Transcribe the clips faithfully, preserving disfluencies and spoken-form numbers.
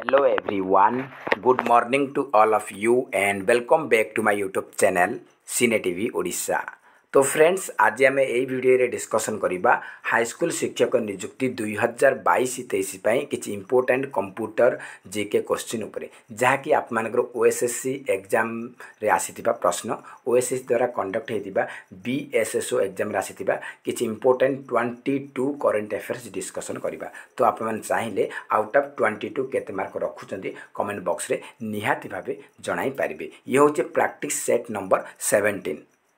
Hello everyone, good morning to all of you and welcome back to my YouTube channel Cine T V Odisha. तो friends आज आम यही video रे discussion करवा high school शिक्षक नियुक्ति दुई हजार बैश तेईस किसी इंपोर्टेंट कंप्यूटर जीके क्वेश्चन उपरे जहाँकि आप मानकर ओएसएससी एग्जाम रे आसीथिबा प्रश्न ओएसएससी द्वारा कंडक्ट होता बीएसएसओ एग्जाम रे आसीथिबा किसी इंपोर्टेंट बाईस करंट अफेयर्स डिस्कशन करवा। तो आप चाहिए आउट ऑफ बाईस केते मार्क रखुचंदी कमेंट बॉक्स रे निहाती भाबे जणाई पारिबे। ये होचे प्रैक्टिस सेट नंबर सत्रह।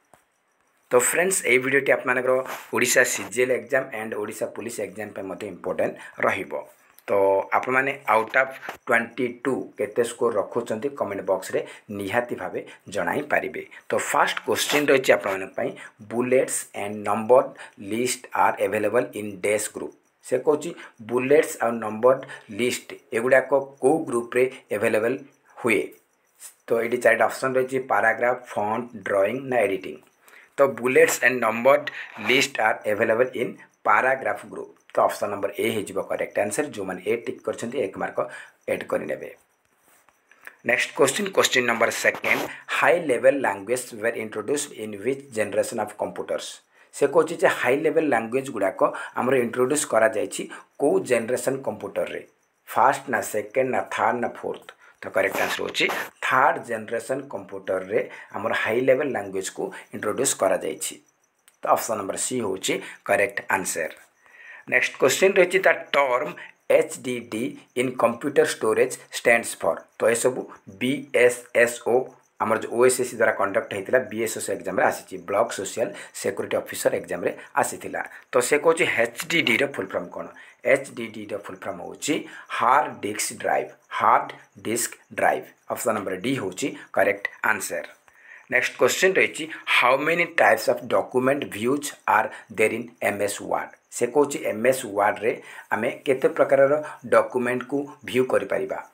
तो फ्रेंड्स ये वीडियोटी आपमानकर Odisha CGL exam and Odisha police exam पे मते इंपोर्टेंट रहिबो। तो आप माने आउट ऑफ बाईस केते स्कोर रखुचंती कमेंट बॉक्स रे निहाती भाबे जणाई पारिबे। तो फर्स्ट क्वेश्चन रहिछि आप माने पई bullets and number list are available in dash group. से कहछि बुलेट्स और नंबर लिस्ट एगुडा को को ग्रुप रे अवेलेबल हुए। तो ये चार ऑप्शन रहिछि पैराग्राफ फॉन्ट ड्राइंग ना एडिटिंग। तो bullets and numbered list are available in paragraph group. तो ऑप्शन नंबर ए हो करेक्ट आंसर। जो मैंने ए टिक कर एक मार्क एड करे। Next question question number second high level language were introduced in which generation of computers. से कहछि high level language गुड़ाक आमर इंट्रोड्यूस करा जायछि को जनरेशन कंप्यूटर रे फास्ट ना सेकेंड ना थर्ड ना फोर्थ। तो करेक्ट आंसर होची थर्ड जनरेशन कंप्यूटर रे आमर हाई लेवल लैंग्वेज को इंट्रोड्यूस करा जायछि। तो ऑप्शन नंबर सी होची करेक्ट आंसर। नेक्स्ट क्वेश्चन रही the term H D D in computer storage stands for. तो ये सब बी एस एस ओ आमर जो ओएसएससी द्वारा कंडक्ट होता बीएसएस एग्जाम रे आसी block social security officer exam रे आसीथिला। तो से कहूँ एच डी डी रो फुल फॉर्म कौन। एच डी डी रो फुल फॉर्म होची hard disk drive hard disk drive. Option number D होची करेक्ट आंसर। नेक्स्ट क्वेश्चन रही how many types of document views are there in MS Word. से कहूँ MS Word रे आमे केते प्रकार डॉक्यूमेंट को व्यू करि परिबा।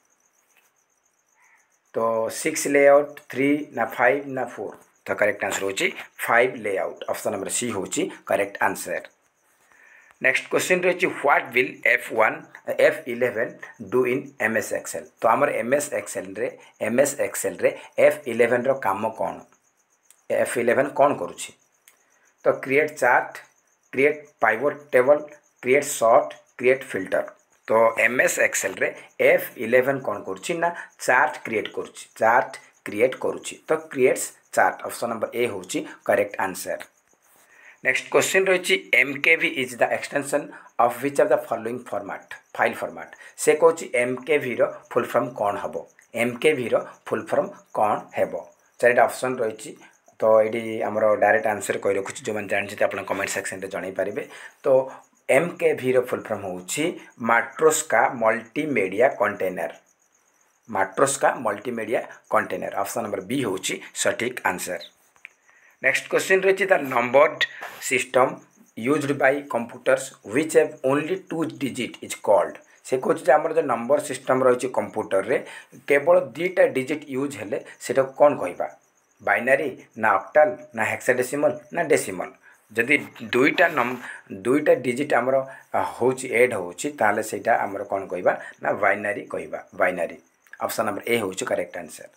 तो सिक्स लेआउट थ्री ना फाइव ना फोर। तो करेक्ट आंसर होची five layout. Option number C होची करेक्ट आंसर। नेक्स्ट क्वेश्चन रही what will F one F eleven do in M S Excel. तो आमर एम एस एक्सेल रे एम एस एक्सेल रे एफ इलेवन रो काम कौन एफ इलेवन कौन करुछि। तो create chart create pivot table create short create filter. तो एम एस एक्सेल रे एफ इलेवन कौन करुछि ना चार्ट क्रिएट करुछि चार्ट क्रिएट करुछि। तो creates chart. Option number A होछि करेक्ट आंसर। नेक्स्ट क्वेश्चन रही M K V is the extension of which of the following format file format. से कहूँ M K we row full form कौन हम M K we row full form कौन हम। चार option रही। तो ये आमर डायरेक्ट आंसर कही रखुच्छी जो मैंने जानते आप कमेंट सेक्शन में जन पारे। तो M K we row full form होची Matroska multimedia container Matroska multimedia container. Option number B होची सटीक आंसर। नेक्स्ट क्वेश्चन रही the numbered system used by computers which have only two digit is called. से कहूँ आमर जो number system रही computer रे केवल दुईटा डिजिट यूज हेले सेटा कौन कहबा बाइनरी ना ऑक्टाल ना हेक्साडेसिमल ना डेसिमल। जदि दुईटा नम दुईटा डिजिट आमर होची एड होची ताले सेटा आमर कौन कहबा ना बाइनरी कहबा बाइनरी। ऑप्शन नंबर ए होची करेक्ट आंसर।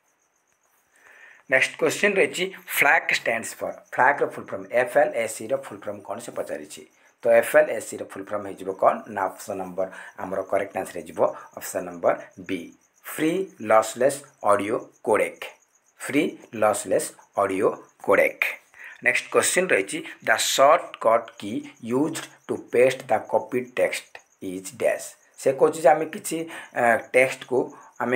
नेक्स्ट क्वेश्चन रही फ्लैग स्टैंड्स फॉर। फ्लैग रो full form F L S C रो फुल फॉर्म कौन से पचारि। तो एफ एल एस सी रो फुल फॉर्म हो कौन ना ऑप्शन नंबर आमर करेक्ट आंसर हो option number B free lossless audio codec free lossless audio codec. Next question रही the shortcut key used to paste the copy text is dash. से कहूँ आम कि टेक्स्ट को आम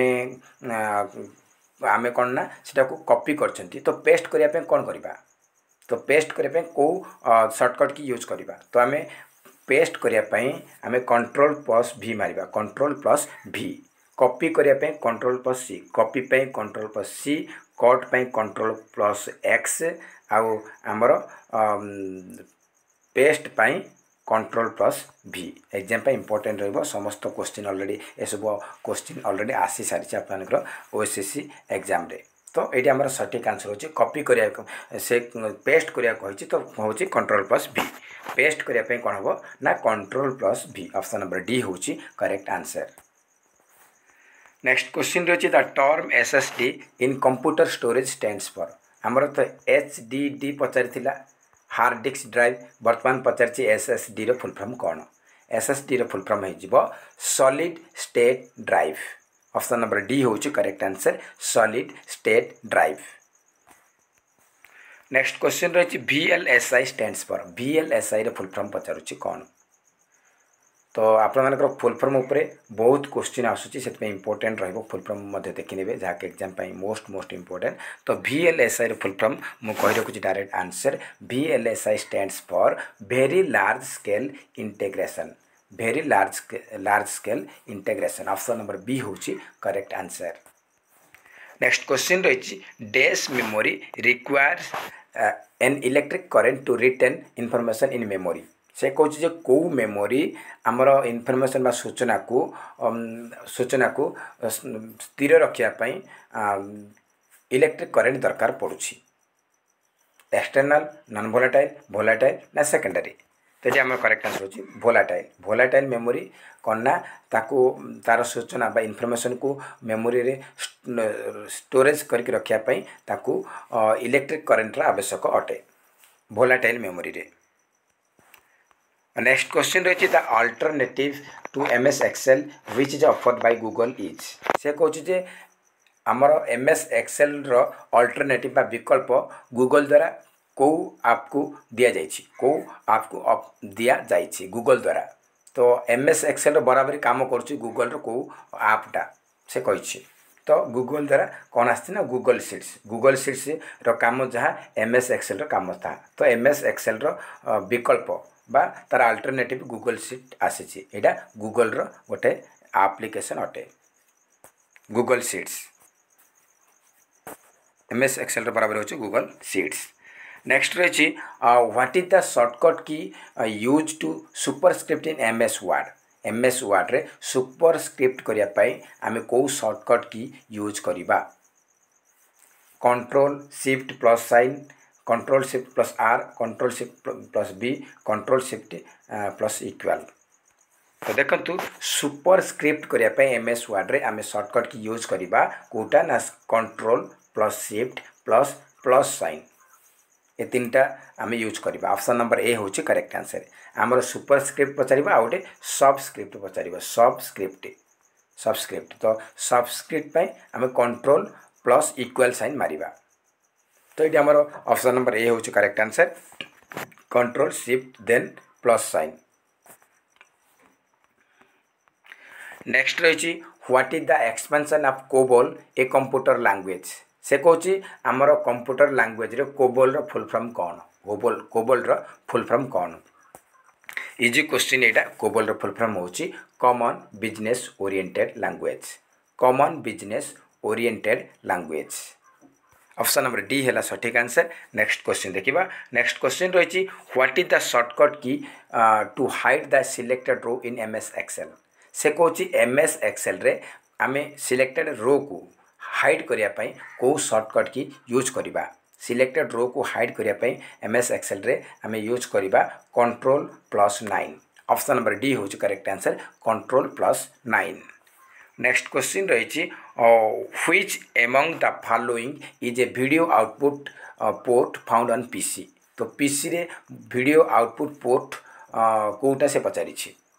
आम कौन ना सीटा को कॉपी करछंती। तो पेस्ट करने कौन करवा। तो पेस्ट करने को शॉर्टकट की यूज करवा। तो आम पेस्ट करने आम कंट्रोल प्लस भी मारिबा कंट्रोल प्लस भी। कॉपी करने कंट्रोल प्लस सी कॉपी पे कंट्रोल प्लस सी कट पे कंट्रोल प्लस एक्स आउ आमर पेस्ट पाई कंट्रोल प्लस भी। एग्जाम पे इंपोर्टेंट रहिबो समस्त क्वेश्चन ऑलरेडी ए सब क्वेश्चन ऑलरेडी आसी सारी आपनकर ओएसएससी एग्जाम रे। तो ये आमर सटीक आंसर होची कॉपी करिया से पेस्ट करिया कहिछि। तो होची कंट्रोल प्लस भी पेस्ट करिया पे कोन हबो ना control plus V. Option number D होची करेक्ट आंसर। नेक्स्ट क्वेश्चन रही the term SSD in computer storage stands for आमर तो एचडीडी पचारि हार्ड डिस्क ड्राइव बर्तमान पचारि एसएसडी रो फुल फॉर्म कौन एसएसडी रो फुल फॉर्म हो solid state drive option number D हूँ correct answer solid state drive. Next question रही वीएलएसआई स्टैंड्स फॉर वीएलएसआई रो फुल फॉर्म पचारुछि कौन तो आपण मानकर फुल फॉर्म उपरे बहुत क्वेश्चन आसुची से इंपोर्टेंट रहिबो फुल फॉर्म मध्ये देखिनेबे जहाँकि एग्जाम पाई मोस्ट मोस्ट इंपोर्टेंट तो वीएलएसआई रो फुल फॉर्म मु कहि रखुची direct answer VLSI stands for very large scale integration very large large scale integration option number B होची करेक्ट आंसर। नेक्स्ट क्वेश्चन रही dash memory requires an electric current to retain information in memory से कौच जे कौ memory आमर information बा सूचना को सूचना को स्थिर रखापी इलेक्ट्रिक करेंट दरकार पड़ुछि एक्सटर्नल नॉन वोलेटाइल वोलेटाइल ना सेकेंडरी तो ये आम करेक्ट आंसर होची वोलेटाइल वोलेटाइल मेमोरी कौन ना ताको तार सूचना बा इनफॉरमेशन को मेमोरी रे स्टोरेज करके रखापी ताको इलेक्ट्रिक करेंट रा आवश्यक अटे वोलेटाइल मेमोरी रे। नेक्स्ट क्वेश्चन रही the alternative to MS Excel which is offered by Google is से कहूँ जे आमर एमएस एक्सेल रो अल्टरनेटिव बा विकल्प गूगल द्वारा कौ आप को दिया जाइछि कौ आप को दिया जाइछि गूगल द्वारा तो एमएस एक्सेल रो बराबरी काम करुछि गूगल रो कौ आपटा से कहिछि तो गूगल द्वारा कौन आछि ना गूगल सीट्स गूगल सीट्स रो काम जहाँ एमएस एक्सेल रो काम था तो एमएस एक्सेल रो विकल्प बा तार अल्टरनेटिव गूगल सीट आसी एटा गूगल रो गोटे एप्लिकेशन अटे गूगल सीट्स एमएस एक्सेल रो बराबर होची गूगल सीट्स। नेक्स्ट रही what is the shortcut key use to superscript in MS Word MS Word रे सुपरस्क्रिप्ट करिया पई आमे को शॉर्टकट की यूज करिबा control shift plus sign control shift plus R control shift plus B control shift plus equal तो देखंतु superscript करिया पई एमएस वर्ड रे आमे शॉर्टकट की यूज करिबा कोटा ना control plus shift plus plus sign ये तीन टा आमे यूज करिबा ऑप्शन नंबर ए होची करेक्ट आंसर हमर सुपरस्क्रिप्ट पचारिबा आ गोटे सबस्क्रिप्ट पचारिबा सबस्क्रिप्ट सबस्क्रिप्ट तो सबस्क्रिप्ट पई आमे कंट्रोल प्लस इक्वल साइन मारिबा तो ये आमर ऑप्शन नंबर ए होची correct answer control shift then plus sign. Next रही what is the expansion of COBOL a computer language से कहूँ आमर कंप्यूटर लैंग्वेज रे कोबोल रो फुल फॉर्म कौन कोबोल कोबोल रो फुल फॉर्म कौन इजी क्वेश्चन एटा कोबोल रो फुल फॉर्म होची common business oriented language common business oriented language option number D है सठिक आंसर। नेक्स्ट क्वेश्चन देखिबा नेक्स्ट क्वेश्चन रही what is the shortcut key to hide the selected row in MS Excel से कहूँ MS Excel रे आमे selected रो को hide करिया पई को शॉर्टकट की यूज करिबा सिलेक्टेड रो को हाइड करिया पई एमएस एक्सेल रे आमे यूज करिबा control plus nine option number D होची correct answer control plus nine. Next question रही which among the following is a video output port found on PC तो पीसी रे वीडियो आउटपुट पोर्ट कोटा से पचारि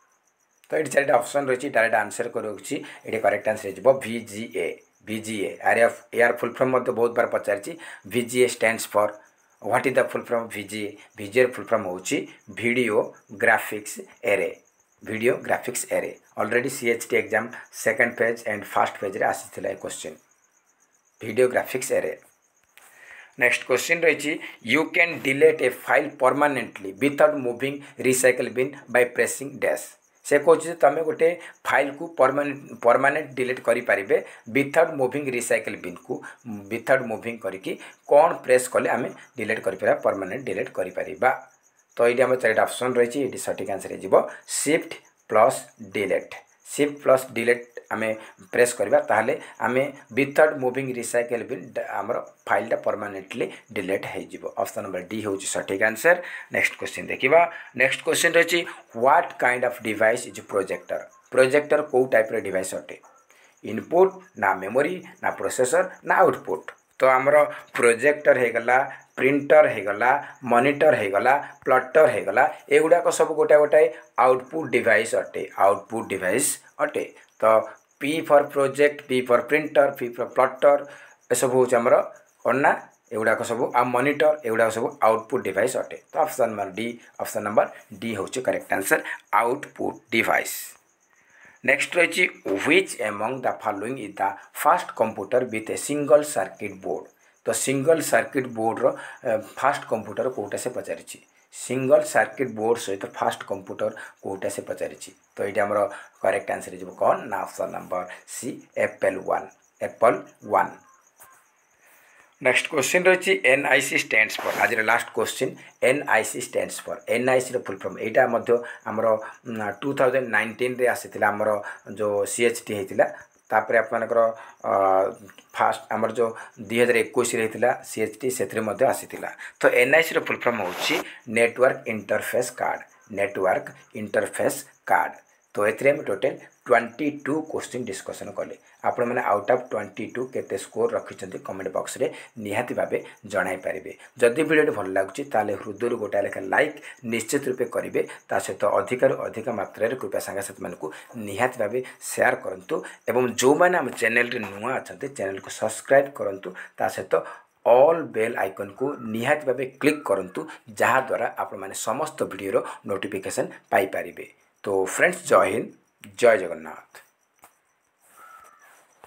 तो ये चार ऑप्शन रही डायरेक्ट आंसर करुच्छी ये करेक्ट आंसर हो वीजीए वीजीए आर यार फुल फॉर्म मत बहुत बार पचारि VGA stands for what is the full form VGA VGA full form होची video graphics array video graphics array already CHT exam second page and first page रे आसी question video graphics array. Next question रही you can delete a file permanently without moving recycle bin by pressing dash से कहूँ तुम गोटे file को permanent permanent delete करें without moving recycle bin को विदाउट मूविंग करके कौन प्रेस कले आम डिलीट कर परमानेंट डिलीट कर तो ये आम चार ऑप्शन रही ये सठिक आंसर हो shift plus delete shift plus delete आम प्रेस करवा ताहले आम विदाउट मूविंग रिसाइकल बिन आमर फाइलटा परमानेंटली डिलीट हो ऑप्शन नंबर डी हूँ सठिक आंसर। नेक्स्ट क्वेश्चन देखा नेक्स्ट क्वेश्चन रही what kind of device is projector projector कौ टाइप डिवाइस अटे इनपुट ना मेमोरी ना प्रोसेसर ना आउटपुट। तो आमर प्रोजेक्टर होगला प्रिंटर होगला मॉनिटर होगला प्लॉटर होगला एगुड़ाक सब गोटा गोटाए आउटपुट डिवाइस अटे आउटपुट डिवाइस अटे। तो P for project P for printer P for plotter ए सब हूँ आमर अन्ना एगुड़ाक सब आ मॉनिटर एगुड़ाक सब आउटपुट डिवाइस अटे। तो option number D option number D हूँ correct answer output device. Next रही which among the following is the fast computer with a single circuit board. तो सिंगल सर्किट बोर्ड रो फास्ट कंप्यूटर कोटा से पचारि single circuit board सहित fast computer कोटा से पचारि। तो ये आमर करेक्ट आंसर हो कौन ना option number C Apple one Apple one. Next question रही N I C stands for आज last question N I C stands for N I C full form यहाँ आमर टू थाउजेंड नाइंटीन रे आसी आमर जो सी एच टी होता तापर आपंकर फास्ट आमर जो दुई हजार इक्कीस सी एच टी से आसीला। तो N I C full form हो network interface card network interface card. तो ये total twenty two question discussion कले आपण मैंने आउट ऑफ ट्वेंटी टू केते स्कोर रखिंट कमेंट बॉक्स रे निहाती भावे जणाई पारिबे। जदि वीडियो भल लगुच ताले हृदय गोटा लेखा लाइक निश्चित रूपे करेंगे ता सहित अधिक अधिक मात्रा कृपया सांगसाथी मानक निहाती भावे शेयर करंतु एवं जो मैंने आम चैनल रे नुआ अच्छा चैनल को सब्सक्राइब करंतु ता सहित ऑल बेल आइकन को निहाती भावे क्लिक करंतु जहाँ द्वारा आपण माने समस्त वीडियो नोटिफिकेशन पाई पारिबे। तो फ्रेंड्स जय हिंद जय जगन्नाथ।